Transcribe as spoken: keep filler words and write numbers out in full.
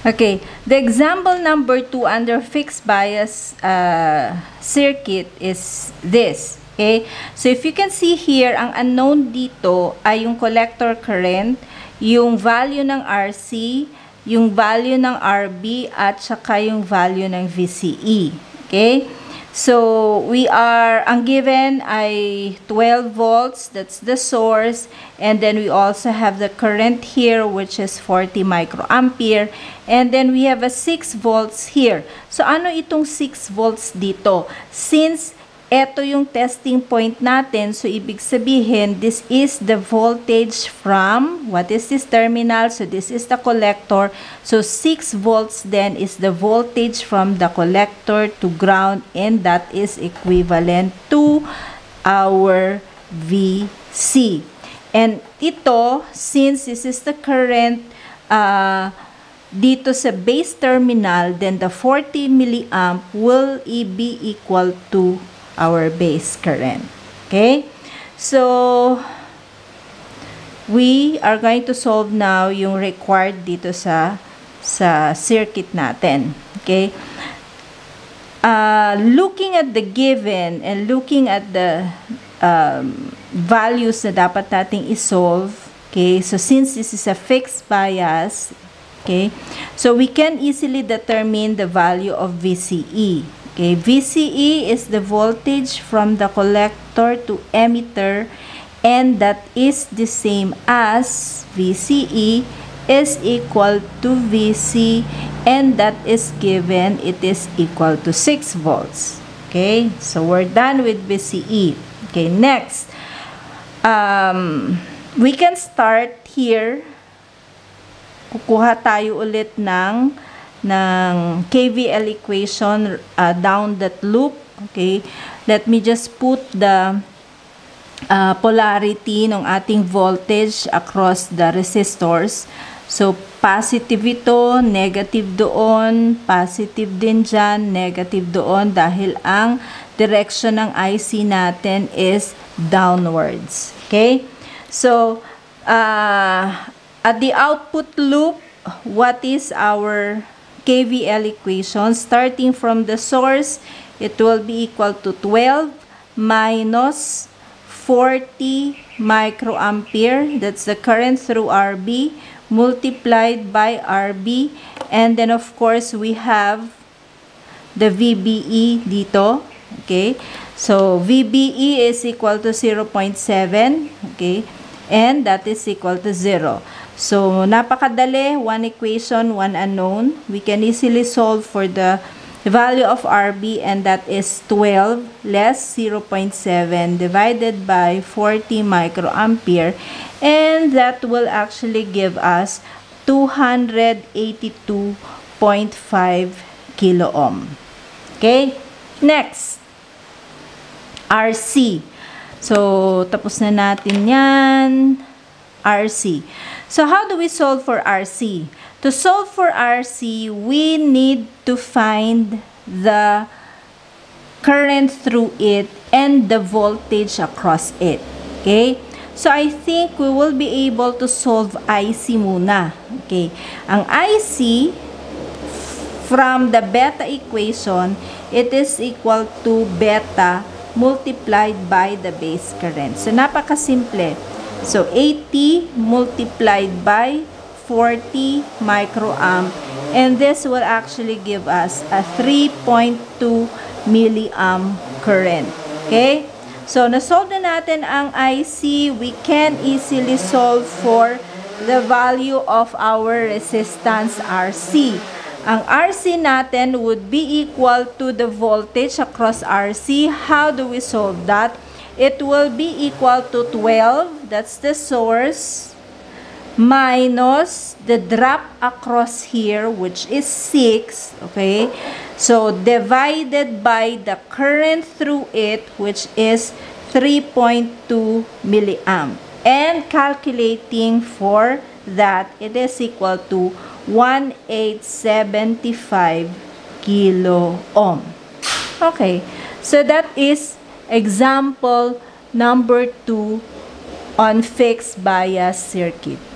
Okay, the example number two under fixed bias uh, circuit is this. Okay, so if you can see here, ang unknown dito ay yung collector current, yung value ng R C, yung value ng R B, at saka yung value ng V C E. Okay, so we are, ang given ay twelve volts, that's the source, and then we also have the current here which is forty microampere, and then we have a six volts here. So ano itong six volts dito? Since ito yung testing point natin, so ibig sabihin, this is the voltage from, what is this terminal? So this is the collector. So six volts then is the voltage from the collector to ground, and that is equivalent to our V C. And ito, since this is the current uh, dito sa base terminal, then the forty milliamp will be equal to our base current. Okay, so we are going to solve now yung required dito sa sa circuit natin. Okay, uh, looking at the given and looking at the um, values na dapat nating isolve. Okay, so since this is a fixed bias, okay, so we can easily determine the value of V C E. Okay, V C E is the voltage from the collector to emitter, and that is the same as V C E is equal to V C, and that is given, it is equal to six volts. Okay, so we're done with V C E. Okay, next, um, we can start here. Kukuha tayo ulit ng ng K V L equation uh, down that loop. Okay, let me just put the uh, polarity ng ating voltage across the resistors. So positive ito, negative doon, positive din dyan, negative doon, dahil ang direction ng I C natin is downwards. Okay, so uh, at the output loop, what is our K V L equation? Starting from the source, it will be equal to twelve minus forty microampere, that's the current through R B, multiplied by R B, and then of course we have the V B E dito. Okay, so V B E is equal to zero point seven, okay, and that is equal to zero. So, napakadali, one equation, one unknown. We can easily solve for the value of R B, and that is twelve less zero point seven divided by forty microampere, and that will actually give us two hundred eighty-two point five kilo ohm. Okay, next, R C. So, tapos na natin yan. R C. So, how do we solve for R C? To solve for R C, we need to find the current through it and the voltage across it. Okay? So, I think we will be able to solve I C muna. Okay? Ang I C, from the beta equation, it is equal to beta multiplied by the base current. So, napakasimple. So, eighty multiplied by forty microamp, and this will actually give us a three point two milliamp current. Okay? So, nasolve na natin ang I C. We can easily solve for the value of our resistance R C. Ang R C natin would be equal to the voltage across R C. How do we solve that? It will be equal to twelve, that's the source, minus the drop across here, which is six, okay? So, divided by the current through it, which is three point two milliamp. And calculating for that, it is equal to one thousand eight hundred seventy-five kilo ohm. Okay, so that is example number two on fixed bias circuit.